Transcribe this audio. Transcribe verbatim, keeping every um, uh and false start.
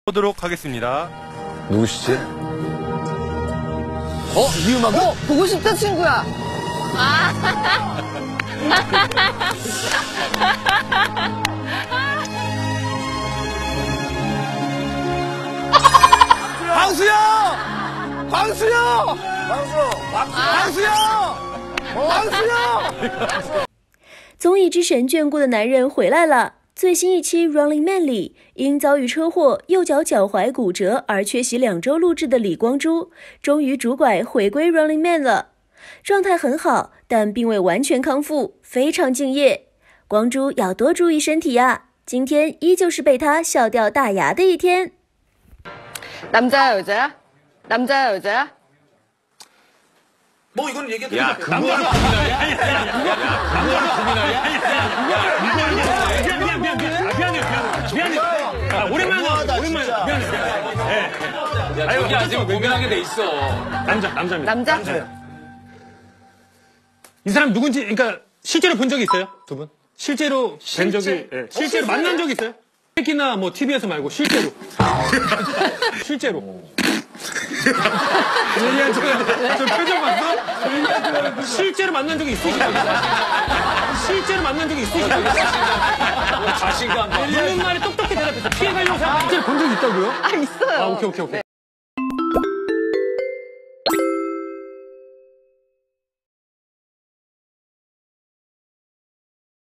보도록 하겠습니다. 누구시지? 어? 이 음악? 어? 보고 싶다, 친구야. 광수야! 광수야! 광수! 광수야! 광수야! 综艺之神眷顾的男人回来了。最新一期《Running Man》里，因遭遇车祸右脚脚踝骨折而缺席两周录制的李光洙，终于拄拐回归《Running Man》了。状态很好，但并未完全康复，非常敬业。光洙要多注意身体呀！今天依旧是被他笑掉大牙的一天。 남자야, 여자야? 남자야, 여자야? 뭐 이건 얘기해도 야, 돼. 그거는 남자는 고민이야. 남자는 고민이야. 미안, 미안, 미안, 미안. 미안해, 미안해. 미안해. 오랜만에, 오랜만에. 미안해, 미안해. 야, 저기 아직 고민하게 돼 있어. 남자, 남자입니다. 남자? 이 사람 누군지, 그러니까 실제로 본 적이 있어요? 두 분? 실제로 뵌 적이, 예. 실제로 만난 적 있어요? 책이나 뭐 티비에서 말고 실제로. 실제로. 저 표정 봤어? 실제로 만난 적이 있으시다고. 실제로 만난 적이 있으시다고. 자신감. 묻는 말이 똑똑히 대답했어. 피해 가려고 생각. 실제로 본 적이 있다고요? 아, 있어요. 아, 오케이, 오케이, 오케이.